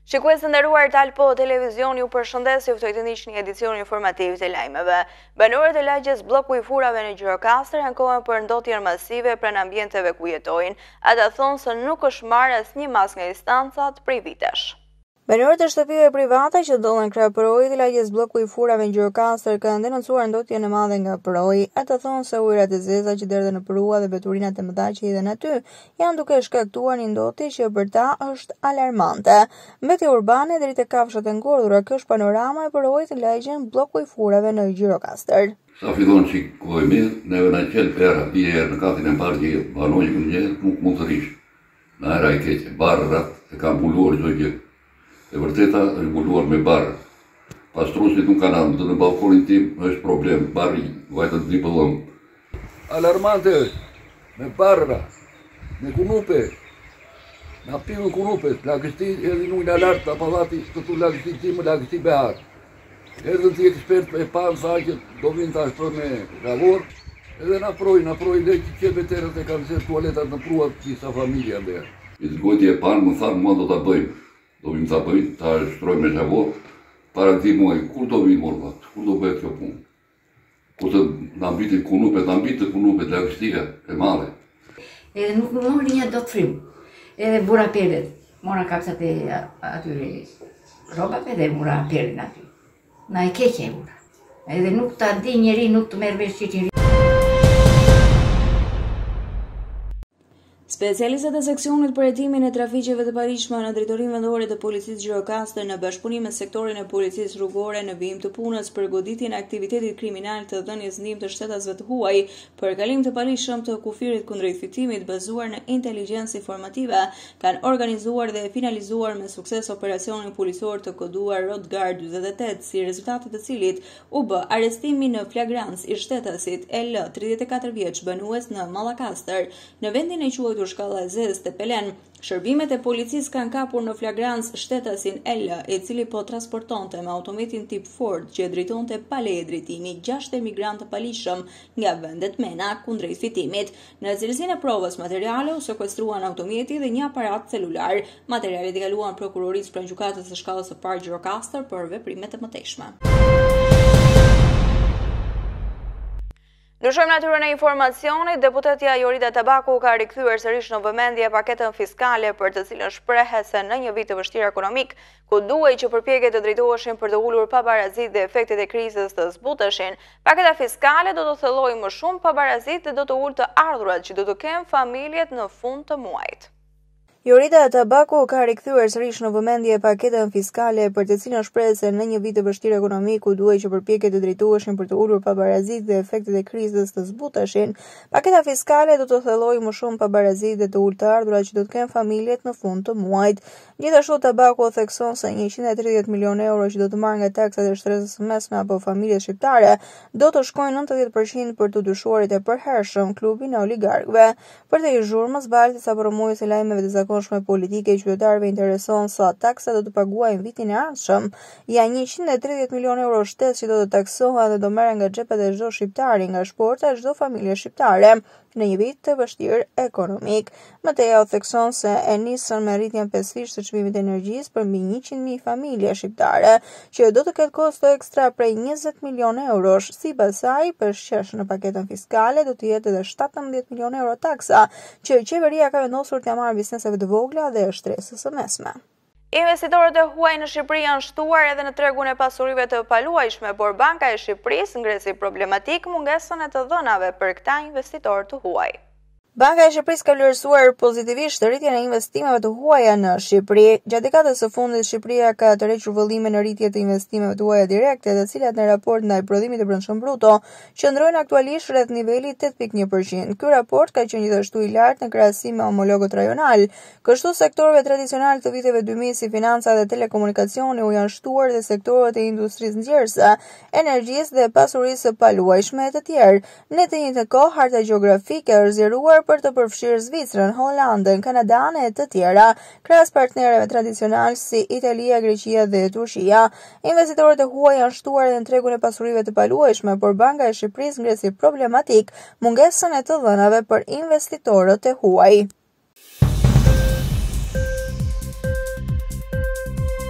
Shikues të nderuar, Talpo Televizion ju përshëndes, ju ftoj të ndiqni një edicion informativ të lajmeve. Banorët e lagjes bloku i furave në Gjirokastër ankohen për ndotjen masive pranë ambienteve ku jetojnë. Ata thonë se nuk është marrë asnjë mas nga instancat prej vitesh. Banorët e shtëpive private që ndodhen krah Porojit të lagjes bloku i furave në Gjirokastër kanë denoncuar ndotjen e madhe nga Poroji. Ata thonë se ujërat e zeza që derdhen në përrua dhe veturinat e mëdha që hidhen aty janë duke shkaktuar një ndotje që për ta është alarmante. Mbetje urbane deri te kafshat e ngordhura, kjo është panorama e Porojit të lagjen bloku i furave në Gjirokastër. Sa fillon shikoj mirë, neve na qel pera, bie në katin e parë që banoj një nuk mund të rish. Në era i keqe, barrat e kanë mbuluar çdo gjë. E vërteta është mbuluar me barë. Pastruesit nuk kanë ardhur, në balkonin tim është problem, barri, vajtë të dipëllëm. Alarmante është, me barra, me kunupe, na pimë kunupe, lagështi edhe nuk në lartë të palati, këtu lagështi tim, lagështi behar. Erdhën të ekspert e panë sa që do vinë të ashtë me lavor, edhe na projnë dhe që qebe terët e kanë zërë tualetat në pruat që sa familja dhe. I zgojti e panë më thanë, mua do të bëjmë. Do vim të bëjmë, ta shtrojmë me zhavor, para këti muaj, kur do vimë orvat, kur do bëhet kjo punë? Kur të nëmbitin kunupet, lagështia e madhe. Edhe nuk më mori një do të frimë, edhe bura peret, mora kapsat e atyre robave dhe bura perin aty. Na e keqe e bura, edhe nuk të di njeri, nuk të merë vesh që njeri. Specialistët e seksionit për hetimin e trafiqeve të paligjshme në Drejtorinë Vendore të Policisë Gjirokastër në bashkëpunim me sektorin e policisë rrugore në vijim të punës për goditjen e aktivitetit kriminal të dhënies ndihmë të shtetasve të huaj për kalim të paligjshëm të kufirit kundrejt fitimit bazuar në inteligjencë informative, kanë organizuar dhe finalizuar me sukses operacionin policor të koduar Rodgar 48, si rezultate të cilit u bë arrestimi në flagrancë i shtetasit L, 34 vjeç, banues në Mallakastër, në vendin e quajtur Shkalla e Zezë te Pelen. Shërbimet e policisë kanë kapur në flagrancë shtetasin L, i cili po transportonte me autometin tip Ford që drejtonte pa leje drejtimi 6 emigrantë të paligjshëm nga vendet mena kundrejt fitimit. Në cilësinë e provës materiale u sekuestruan autometi dhe një aparat celular. Materialet i kaluan prokurorisë pranë gjykatës së shkallës së parë Gjirokastër për veprimet e mëtejshme. Ndryshojmë natyrën e informacionit, deputetja Jorida Tabaku ka rikthyer sërish në vëmendje paketën fiskale për të cilën shprehet se në një vit të vështirë ekonomik, ku duhej që përpjekjet të drejtoheshin për të ulur pabarazitë dhe efektet e krizës të zbuteshin. Paketa fiskale do të thellojë më shumë pabarazitë dhe do të ulë të ardhurat që do të kenë familjet në fund të muajit. Jorida Tabaku ka rikthyer sërish në vëmendje paketën fiskale për të cilën shpreh se në një vit të vështirë ekonomik ku duhej që përpjekjet të drejtoheshin për të ulur pabarazitë dhe efektet e krizës të zbuteshin, paketa fiskale do të thellojë më shumë pabarazitë dhe të ulë të ardhurat që do të kenë familjet në fund të muajit. Gjithashtu Tabaku thekson se 130 milionë euro që do të marrë nga taksat e shtresës së mesme apo familjet shqiptare do të shkojnë 90% për të dyshuarit e përhershëm, klubin e oligarkëve. Për të zhurmës, Balti sa promues e lajmeve të zakonshme politike i qytetarëve intereson sa taksa do të paguajnë vitin e ardhshëm. Janë 130 milionë euro shtesë që do të taksohen dhe do merren nga xhepet e çdo shqiptari, nga shporta e çdo familje shqiptare në një vit të vështirë ekonomik. Mëteja u thekson se e nisën me rritjen pesëfish të çmimit të energjisë për mbi 100.000 familje shqiptare, që do të ketë kosto ekstra prej 20 milionë eurosh. Sipas saj, përshqesh në paketën fiskale do të jetë edhe 17 milionë euro taksa, që qeveria ka vendosur t'ia marrë bizneseve të vogla dhe shtresës së mesme. Investitorët e huaj në Shqipëri janë shtuar edhe në tregun e pasurive të paluajshme, por Banka e Shqipërisë ngresi problematik mungesën e të dhënave për këta investitorë të huaj. Banka e Shqipërisë ka vlerësuar pozitivisht rritjen e investimeve të huaja në Shqipëri. Gjatë dekadës së fundit, Shqipëria ka tërhequr vëllime në rritje të investimeve të huaja direkte, të cilat në raport ndaj prodhimit të brendshëm bruto qëndrojnë aktualisht rreth nivelit 8.1%. Ky raport ka qenë gjithashtu i lartë në krahasim me homologët rajonal. Kështu sektorëve tradicional të viteve 2000 si financa dhe telekomunikacioni u janë shtuar dhe sektorët e industrisë nxjerrëse, energjisë dhe pasurisë së paluajshme e të tjerë. Në të njëjtën kohë, harta gjeografike është zgjeruar për të përfshirë Zvicrën, Holandën, Kanadan e të tjera, krahas partnerëve tradicional si Italia, Greqia dhe Turqia. Investitorët e huaj janë shtuar edhe në tregun e pasurive të paluajshme, por Banka e Shqipërisë ngresi problematik mungesën e të dhënave për investitorët e huaj.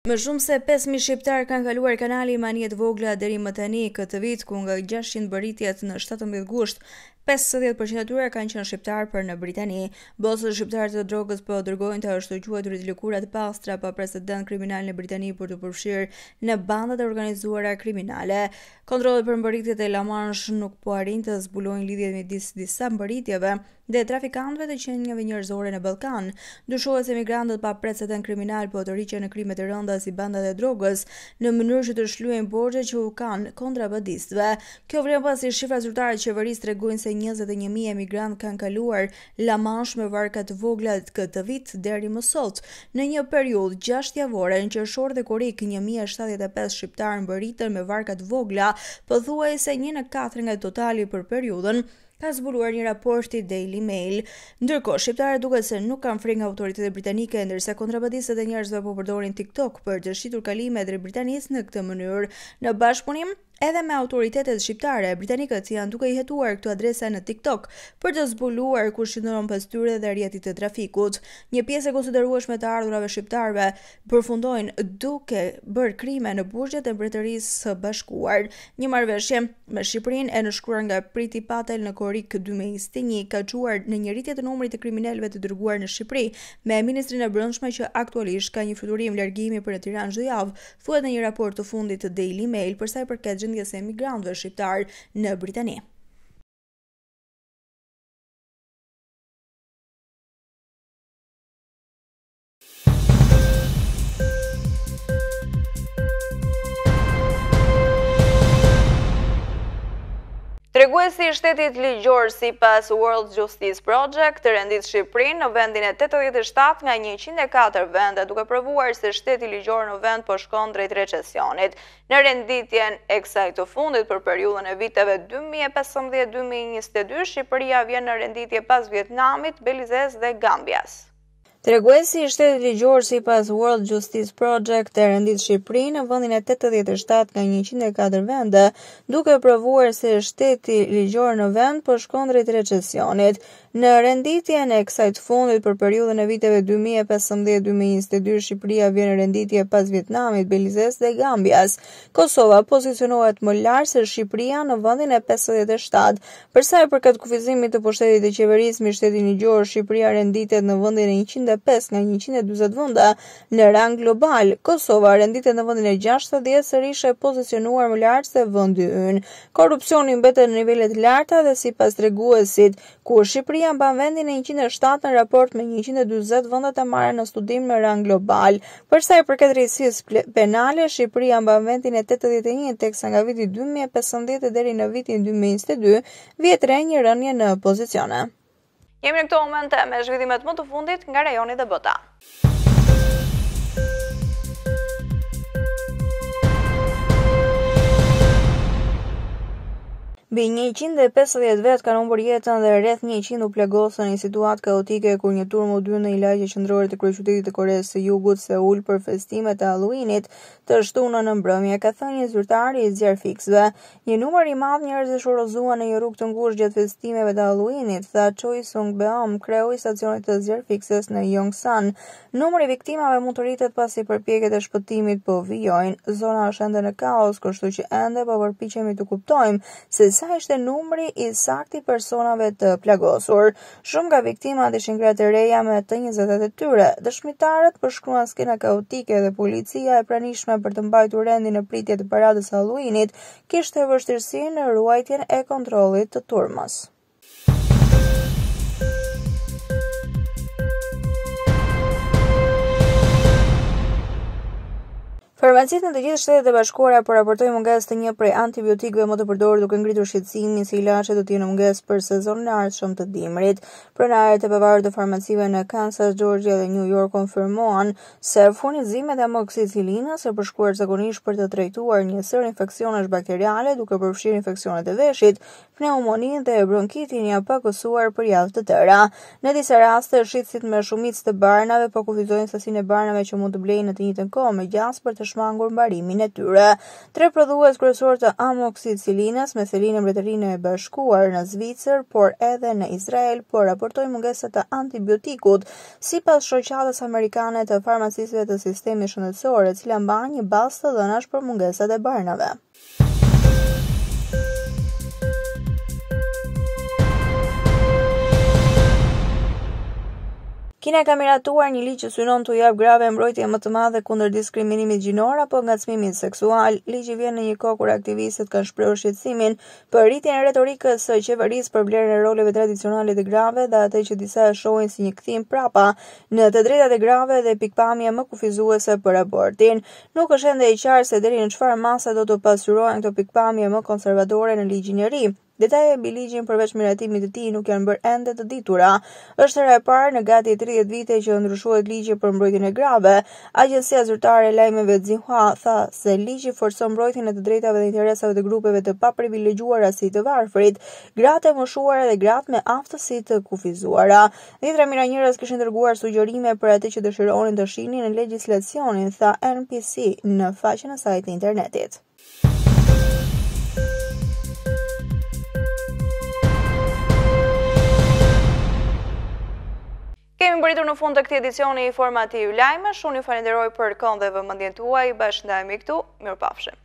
Më shumë se 5.000 shqiptarë kanë kaluar kanalin Maniet Vogla deri më tani këtë vit, ku nga 600 bëritjet në 17 gusht, 50% e tyre kanë qenë shqiptarë për në Britani. Bosët shqiptarë të drogës po dërgojnë të ashtu quajturit lëkura të pastra pa precedent kriminal në Britani për të përfshirë në bandat e organizuara kriminale. Kontrollet për mbërritjet e La Manche nuk po arrin të zbulojnë lidhjet midis disa mbërritjeve dhe trafikantëve të qenieve njerëzore në Ballkan. Dyshohet se migrantët pa precedent kriminal po të rriqen në krimet e rënda si bandat e drogës në mënyrë që të shlyejnë borxhe që u kanë kontrabandistëve. Kjo vlen pasi shifra zyrtare të qeverisë tregojnë se 21.000 emigrantë kanë kaluar La Manche me varka të vogla këtë vit deri më sot. Në një periudhë 6 javore në qershor dhe korrik 1075 shqiptarë mbërritën me varka të vogla, pothuajse 1 në 4 nga totali për periudhën, ka zbuluar një raport i Daily Mail. Ndërkohë, shqiptarët duket se nuk kanë frikë nga autoritetet britanike, ndërsa kontrabandistët e njerëzve po përdorin TikTok për të shitur kalimet drejt Britanisë në këtë mënyrë. Në bashkëpunim edhe me autoritetet shqiptare, britanikët janë duke i hetuar këto adresa në TikTok për të zbuluar kush qëndron pas tyre dhe rrjetit të trafikut. Një pjesë e konsiderueshme të ardhurave shqiptarëve përfundojnë duke bërë krime në burgjet e Mbretërisë së Bashkuar. Një marrëveshje me Shqipërinë e nënshkruar nga Priti Patel në korrik 2021 ka çuar në një rritje të numrit të kriminalëve të dërguar në Shqipëri, me Ministrinë e Brendshme që aktualisht ka një fluturim largimi për në Tiranë çdo javë, thuhet në një raport të fundit të Daily Mail për sa i përket gjendjes së emigrantëve shqiptar në Britani. Treguesi i shtetit ligjor sipas World Justice Project të rendit Shqipërinë në vendin e 87 nga 104 vende, duke provuar se shteti ligjor në vend po shkon drejt recesionit. Në renditjen e kësaj të fundit për periudhën e viteve 2015-2022, Shqipëria vjen në renditje pas Vietnamit, Belizes dhe Gambias. Treguesi i shtetit ligjor sipas World Justice Project të rendit Shqipërinë në vendin e 87 nga 104 vende, duke provuar se shteti ligjor në vend po shkon drejt recesionit. Në renditjen e kësaj të fundit për periudhën e viteve 2015-2022, Shqipëria vjen në renditje pas Vietnamit, Belizes dhe Gambias. Kosova pozicionohet më lart se Shqipëria në vendin e 57. Për sa i përket kufizimit të pushtetit të qeverisë me shtetin ligjor, Shqipëria renditet në vendin e 105 nga 140 vende në rang global. Kosova renditet në vendin e 60, sërish e pozicionuar më lart se vendi ynë. Korrupsioni mbetet në nivele të larta dhe sipas treguesit, ku Shqipëria mban vendin e 107 në raport me 140 vendet e marrë në studim në rang global. Për sa i përket drejtësisë penale, Shqipëria mban vendin e 81, teksa nga viti 2015 deri në vitin 2022 vjet re një rënje në pozicione. Jemi në këto momente me zhvillimet më të fundit nga rajoni dhe bota. Mbi 150 vet kanë humbur jetën dhe rreth 100 u plagosën në një situatë kaotike kur një turm u dyn në një lagje qendrore të kryeqytetit të Koreas së Jugut, Seul, për festimet e Halloweenit të shtunën në mbrëmje, ka thënë një zyrtar i zjarfiksve. Një numër i madh njerëzish u rrozuan në një rrugë të ngushtë gjatë festimeve të Halloweenit, tha Choi Sung-beom, kreu i stacionit të zjarfikses në Yongsan. Numri i viktimave mund të rritet pasi përpjekjet e shpëtimit po vijojnë. Zona është ende në kaos, kështu që ende po përpiqemi të kuptojmë se sa ishte numri i saktë i personave të plagosur. Shumë nga viktimat ishin gra të reja me të 20 e tyre. Dëshmitarët përshkruan skena kaotike dhe policia e pranishme për të mbajtur rendin në pritje të paradës Halloweenit kishte vështirësi në ruajtjen e kontrollit të turmës. Farmacitë në të gjithë Shtetet e Bashkuara po raportojnë mungesë të një prej antibiotikëve më të përdorur, duke ngritur shqetësimin se ilaçet do të jenë mungesë për sezonin e ardhshëm të dimrit. Pronarët e pavarur të farmacive në Kansas, Georgia dhe New York konfirmuan se furnizimet e amoksicilinës e përshkruar zakonisht për të trajtuar një sër infeksionesh bakteriale, duke përfshirë infeksionet e veshit, pneumoninë dhe bronkitin, janë pakësuar për javë të tëra. Në disa raste, shitësit me shumicë të barnave po kufizojnë sasinë e barnave që mund të blejnë në të njëjtën kohë me gjas për të shmangur mbarimin e tyre. 3 prodhues kryesor të amoksicilinës me selinë e Mbretërinë e Bashkuar në Zvicër, por edhe në Izrael, po raportojnë mungesa të antibiotikut, sipas shoqatës amerikane të farmacisëve të sistemit shëndetësor, e cila mban një bazë të dhënash për mungesat e barnave. Kina ka miratuar një ligj që synon t'u jap grave mbrojtje më të madhe kundër diskriminimit gjinor apo ngacmimit seksual. Ligji vjen në një kohë kur aktivistët kanë shprehur shqetësimin për rritjen e retorikës së qeverisë për vlerën e roleve tradicionale të grave dhe atë që disa e shohin si një kthim prapa në të drejtat e grave dhe pikpamje më kufizuese për abortin. Nuk është ende e qartë se deri në çfarë mase do të pasqyrohen këto pikpamje më konservatore në ligjin e ri. Detajet mbi ligjin përveç miratimit të tij nuk janë bërë ende të ditura. Është hera e parë në gati 30 vite që ndryshohet ligji për mbrojtjen e grave. Agjencia Zyrtare e Lajmeve Xinhua tha se ligji forcon mbrojtjen e të drejtave dhe interesave të grupeve të paprivilegjuara si të varfrit, gratë e moshuara dhe gratë me aftësi të kufizuara. Dhjetra mijëra njerëz kishin dërguar sugjerime për atë që dëshironin të shihnin në legjislacionin, tha NPC në faqen e saj të internetit. Kemi mbërritur në fund të këtij edicioni informativ lajmesh. Unë ju falenderoj për kohën dhe vëmendjen tuaj. Bashkë ndajemi këtu. Mirupafshim.